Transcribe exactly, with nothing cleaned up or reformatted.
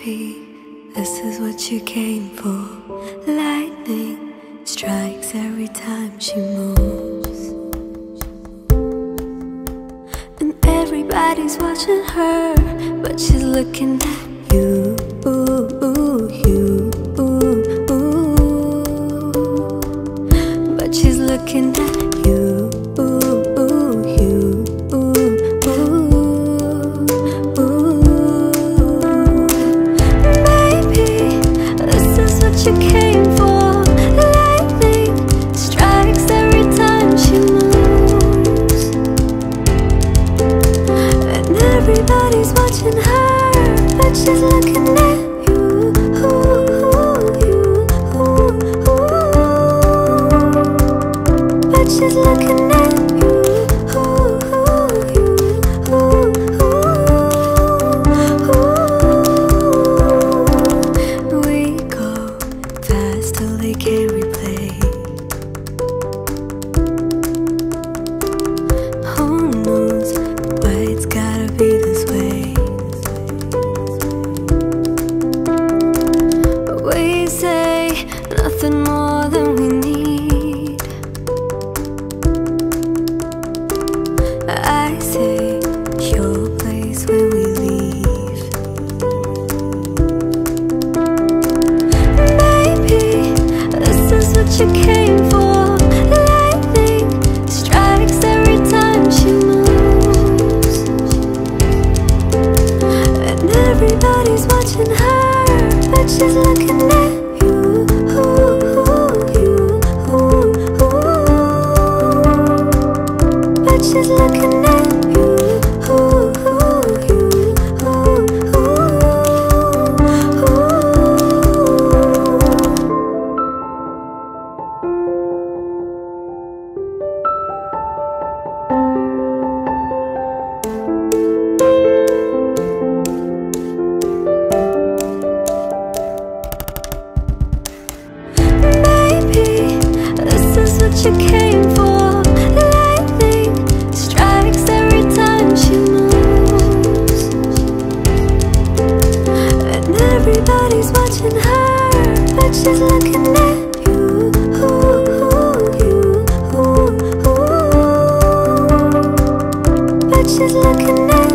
Maybe this is what you came for. Lightning strikes every time she moves, and everybody's watching her, but she's looking at you, ooh, you, ooh, ooh. But she's looking at you, ooh, ooh, you, ooh, ooh, ooh. Maybe this is what you came for. Lightning strikes every time she moves, and everybody's watching her, but she's looking at you, ooh, you, ooh, ooh. But she's looking at you, ooh, you, ooh, ooh. We go fast till they can't replay. Who knows why it's gotta be this way? We say nothing more than we need. I say your place when we leave. Maybe this is what you came for. Lightning strikes every time she moves, and everybody's watching her, but she's looking at you, ooh, you, ooh, ooh. But she's looking at you, ooh, you, ooh, ooh, ooh. Maybe this is what you came for. Lightning strikes every time she moves, and everybody's watching her, but she's looking at you, ooh, you, ooh, ooh. But she's looking at